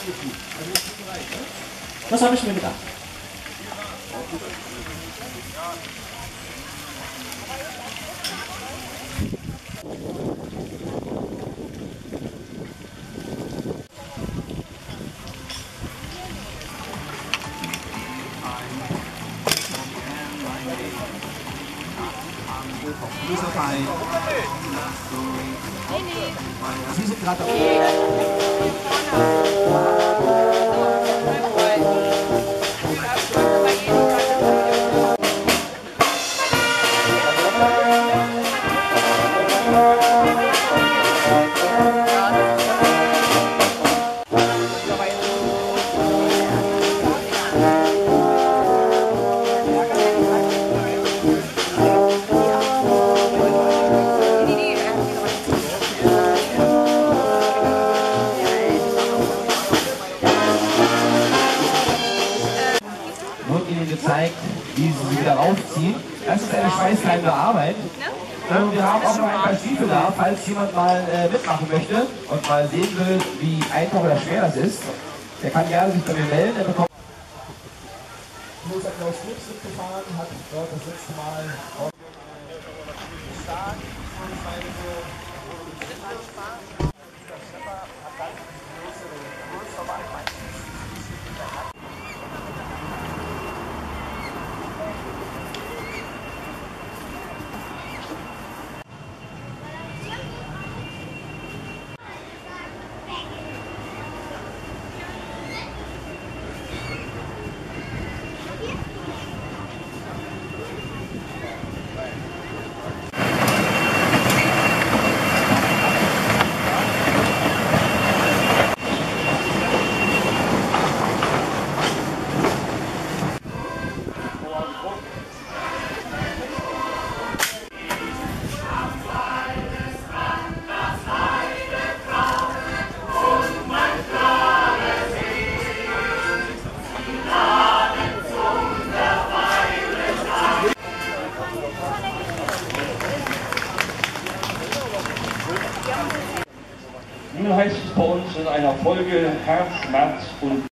Das habe ich mir gedacht. Sie sind gerade wird Ihnen gezeigt, wie Sie sie wieder raufziehen. Das ist eine schweißtreibende Arbeit. Wir haben auch noch ein paar Stiefel da, falls jemand mal mitmachen möchte und mal sehen will, wie einfach oder schwer das ist. Der kann gerne sich bei mir melden. Er bekommt Klaus Schmitz mitgefahren, hat dort das letzte Mal stark Nun heißt es bei uns in einer Folge Herz, Schmerz und